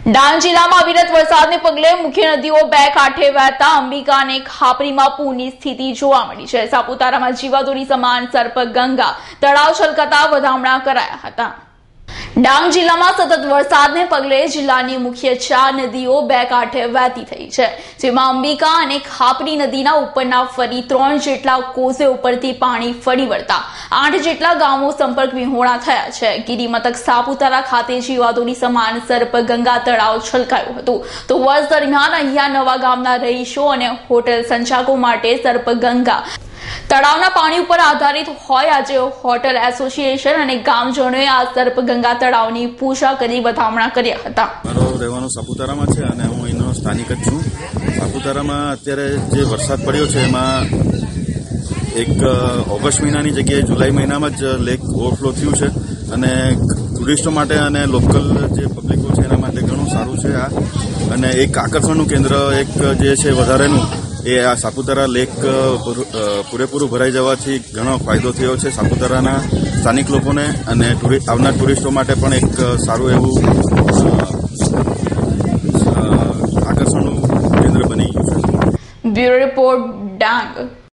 ડાંગ જિલ્લામાં અવિરત વરસાદને પગલે મુખ્ય નદીઓ બે કાંઠે વહેતા અંબિકા અને ખાપરીમાં પૂરની સ્થિતિ જોવા મળી છે। સાપુતારામાં જીવાદોરી સમાન સર્પગંગા તળાવ છલકાતા વધામણા કરાયા હતા। ડાંગ જિલ્લામાં સતત વરસાદને પગલે જિલ્લાની મુખ્ય 4 નદીઓ બે કાંઠે વહેતી થઈ છે, જેમાં અંબિકા અને ખાપરી નદીના ઉપરના ફરી 3 જેટલા કોઝવે ઉપરથી પાણી ફરી વળતા 8 જેટલા ગામો સંપર્ક વિહોણા થયા છે। ગિરિમથક સાપુતારા ખાતે જીવાદોરી સમાન સર્પગંગા તળાવ છલકાયું હતું, તો વર્ષ દરમિયાન અહીંયા નવા ગામના રહીશો અને હોટેલ સંચાલકો માટે સર્પગંગા તળાવના પાણી ઉપર આધારિત હોય। આજે હોટેલ એસોસિએશન અને ગામજનોએ આ સર્પગંગા તળાવની પૂજા કરી વધામણા કર્યા હતા। મારો રહેવાનો સાપુતારામાં છે અને હું એનો સ્થાનિક જ છું। સાપુતારામાં અત્યારે જે વરસાદ પડ્યો છે એમાં એક ઓગસ્ટ મહિનાની જગ્યાએ જુલાઈ મહિનામાં જ લેક ઓવરફ્લો થયું છે અને ટુરિસ્ટો માટે અને લોકલ જે પબ્લિકો છે એના માટે ઘણું સારું છે આ, અને એક આકર્ષણનું કેન્દ્ર એક જે છે વધારેનું એ આ સાપુતારા લેક પૂરેપૂરું ભરાઈ જવાથી ઘણો ફાયદો થયો છે સાપુતારાના સ્થાનિક લોકોને અને આવનાર ટુરિસ્ટો માટે પણ એક સારું એવું આકર્ષણનું કેન્દ્ર બની ગયું છે। Bureau report Dang.